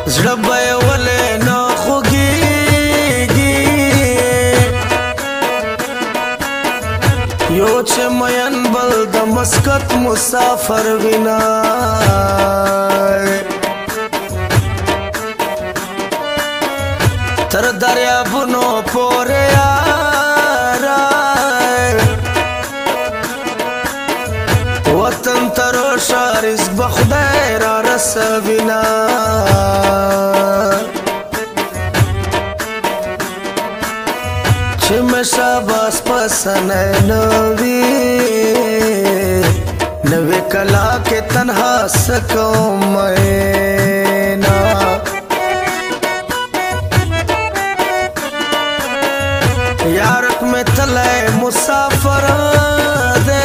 زړه به یې ولې نه خوږېږي یو چې مین بل د مسکت مسافر وینا تر دریابونو پورې یاره وطن ته روشه رزق به خدای را رسوینه چې مې شاباس پسنی نه وي نوې کلا کې تنها څه کوم مینا یارک میں تلے مسافر دے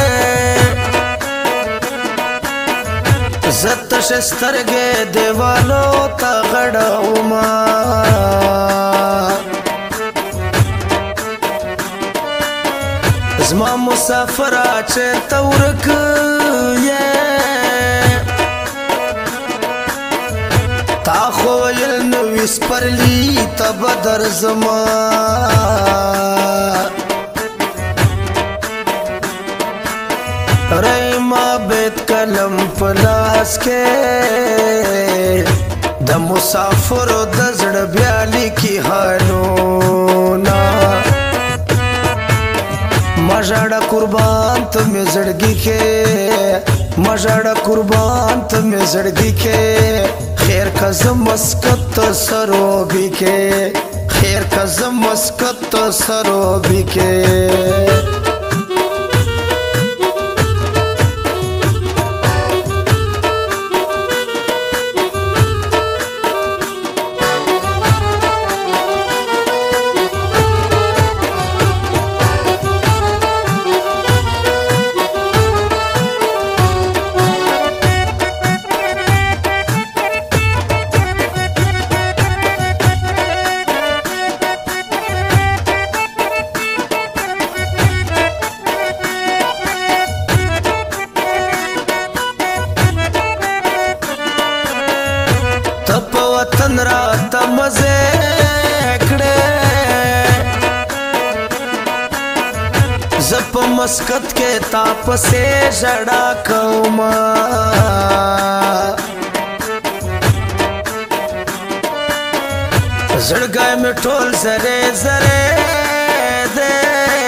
زتش سترگے دیوالو تا غڑاوما زما مسافر آچے تورک یہ تا خویل نویس پرلی تب در زما ریما بیت کلم پلاس کے د مسافر د زړه بیا لیکي حالونه مژړه قربان ته مې زړګي کې مژړه قربان ته مې زړګي کې خیر کا زم مسکت سروبی کے خیر کا زم مسکت سروبی کے وطن را تمزے کڑے زپ مسکت کے تاپ سے جڑا کوما زڑگائے میں ٹول زرے زرے دے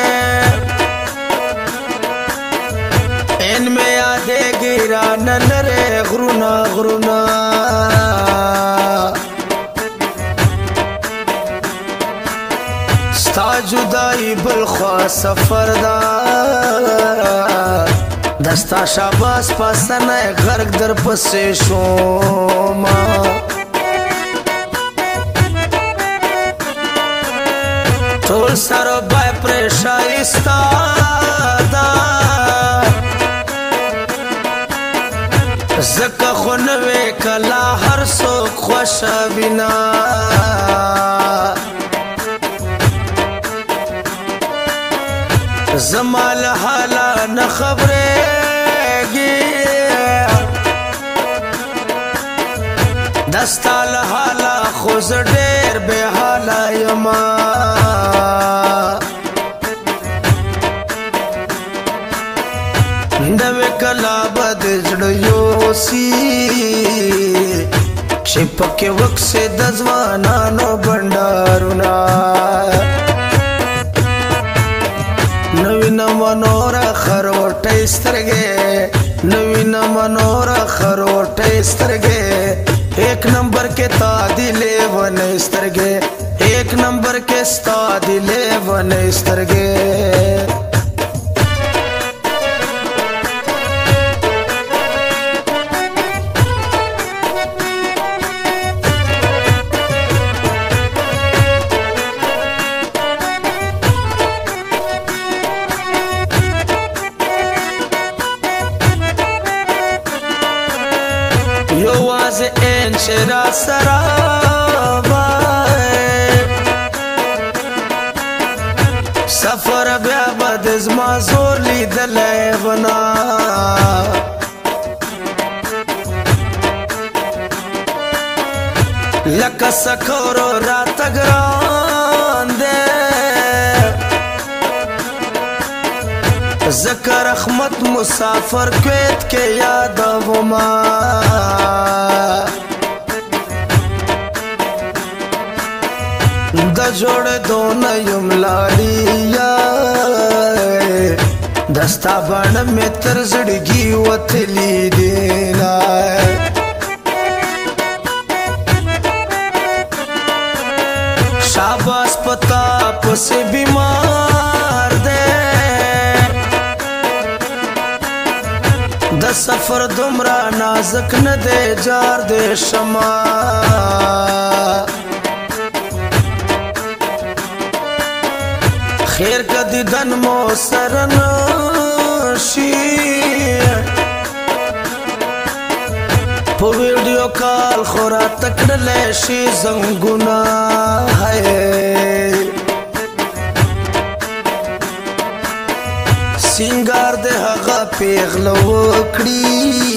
ان میں یادے گیرا نلرے غرونا غرونا ستا جدائی بلخوا سفر دا دستا شاباس پاسنه غرق در پسې شوما ټول سره بای پرشایستا دا زکه خو نوې کلا هر څوک خوښه وینا زمال حالا نه خبرېږي دستا له حالا خو زه ډېر بې حاله یما نوې کلا به د زړه یوسي چې پکې وکسې د ځوانانو بنډارونه نوینا منورا خروټې سترګې نوینا منورا خروټې سترګې ایک نمبر کې تا دلې ونې سترګې ایک نمبر کې ستا دلې ونې سترګې یواز انشرا سرابای سفر بیا بد زما زور لیدلی ونا لکه سکورو راته ګران دی ځکه رحمت مسافر کویت کې یادومه د جوړېدو نه یم لالیه دستا بڼه مې تر زړګي وتلي دینه شاباس پتا پسې بیمار دی د سفر دومره نازک نه دی جار دی شمع خیر که دیدن مو سره نشي په ویډیو کال خو راته کړلی شي زنګونه سینګار د هغه پیغله وکړي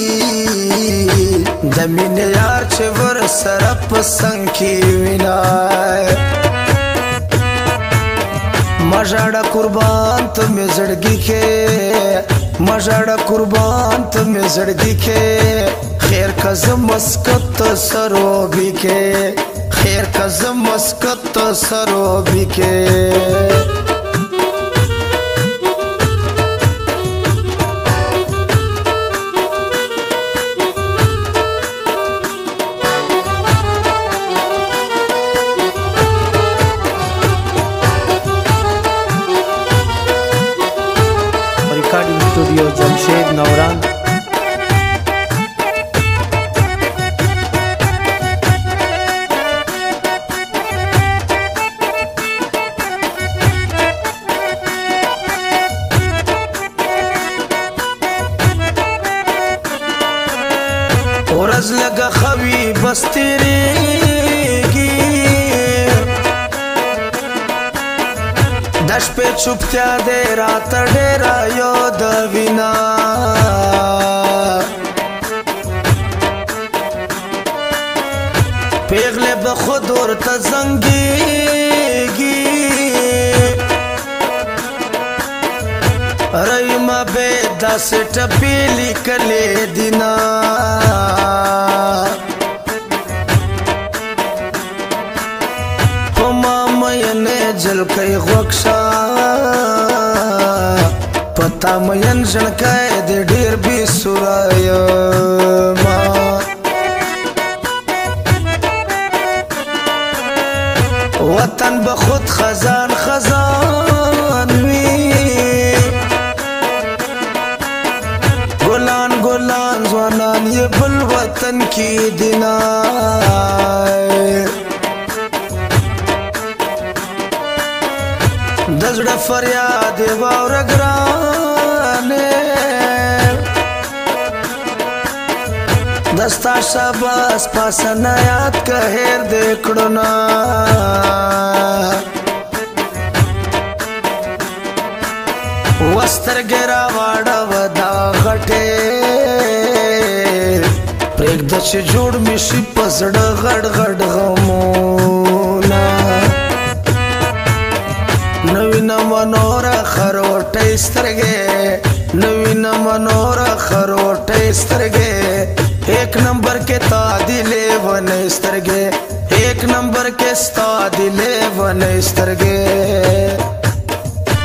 د مینې یار چې ورسره په څنګ کې وینای مژړه قربان ته مې زړګي کې مژړه قربان ته مې زړګي کې خیر که زه مسکت سروبي کې خیر که زه مسکت سروبي کې recording studio Jamshed नौरान ورځ لږه خوي بس تیریږي د شپې چوپتیا دی راته ډېره یادوینه پیغلې به خود ورته زنګېږي رحیمه بې داسې ټپې لیکلې دینه په ما مینې جلکۍ غوږشه په تا مین ژړکی د ډېر بې سوره یمه وطن به خود خزان خزان وي ګلان ګلان ځوانان یې بل وطن کې دینه د زړه فریاد یې واوره ګرانې د ستا شاباس پاسنه یاد که هېر دې کړو نه وسترګې راواړوه دا غټې پرېږده چې جوړ مې شي په زړه غټ غټ غمونه نوینمه نوره خروټۍ سترګې نوینمه نوره خروټۍ سترګې ایک نمبر کې تا دی لیونۍ سترګې ایک نمبر کې ستا دی لیونۍ سترګې